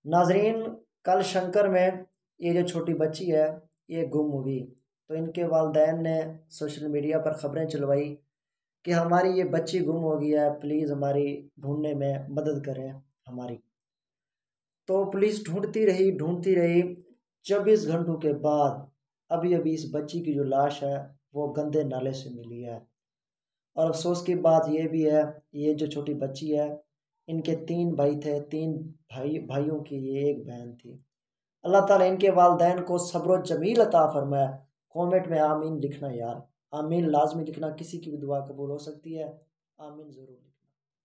नाजरीन, कल शंकर में ये जो छोटी बच्ची है ये गुम हुई, तो इनके वालिदैन ने सोशल मीडिया पर ख़बरें चलवाई कि हमारी ये बच्ची गुम हो गई है, प्लीज़ हमारी ढूंढने में मदद करें हमारी। तो पुलिस ढूंढती रही। 24 घंटों के बाद अभी अभी इस बच्ची की जो लाश है वो गंदे नाले से मिली है। और अफसोस की बात ये भी है, ये जो छोटी बच्ची है इनके 3 भाई थे, 3 भाइयों की ये एक बहन थी। अल्लाह ताला इनके वालिदैन को सब्र जमील अता फरमाए। कमेंट में आमीन लिखना यार, आमीन लाजमी लिखना, किसी की भी दुआ कबूल हो सकती है। आमीन ज़रूर।